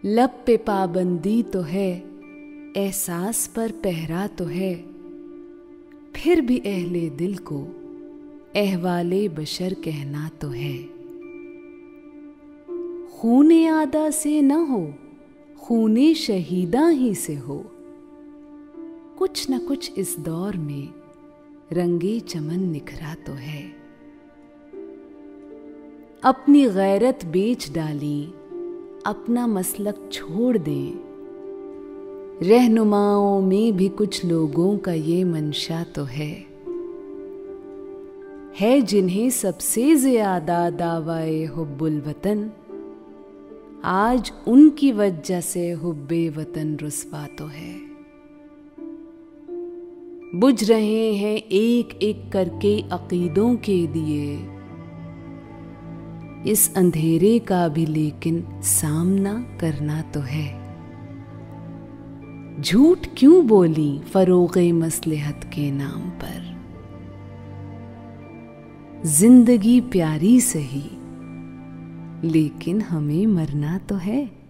लब पे पाबंदी तो है, एहसास पर पहरा तो है, फिर भी अहले दिल को अहवाले बशर कहना तो है। खूने आदा से न हो, खूने शहीदा ही से हो, कुछ न कुछ इस दौर में रंगे चमन निखरा तो है। अपनी गैरत बेच डाली, अपना मसलक छोड़ दें, रहनुमाओं में भी कुछ लोगों का ये मंशा तो है जिन्हें सबसे ज्यादा दावाए हुब्बुल वतन, आज उनकी वजह से हुब्बे वतन रुस्वा तो है। बुझ रहे हैं एक एक करके अकीदों के दिए, इस अंधेरे का भी लेकिन सामना करना तो है। झूठ क्यों बोली फरोग़े मसलहत के नाम पर, जिंदगी प्यारी सही लेकिन हमें मरना तो है।